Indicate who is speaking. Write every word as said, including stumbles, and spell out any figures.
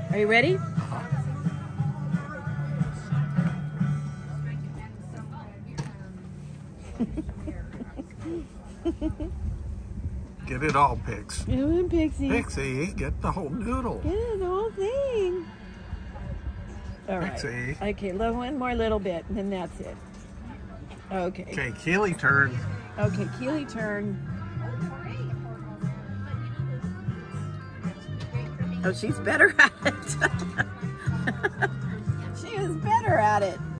Speaker 1: Are you ready?
Speaker 2: Get it all, Pix.
Speaker 1: Get it, Pixie.
Speaker 2: Pixie, get the whole noodle.
Speaker 1: Get it, the whole thing. All right.
Speaker 2: Pixie.
Speaker 1: Okay, love one more little bit, and then that's it. Okay.
Speaker 2: Okay, Keely turn.
Speaker 1: Okay, Keely turn. Oh, she's better at it. She is better at it.